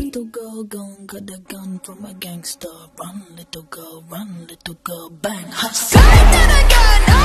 little girl gone, got a gun from a gangster. Run, little girl, bang. Hustle. Gun, gun, gun.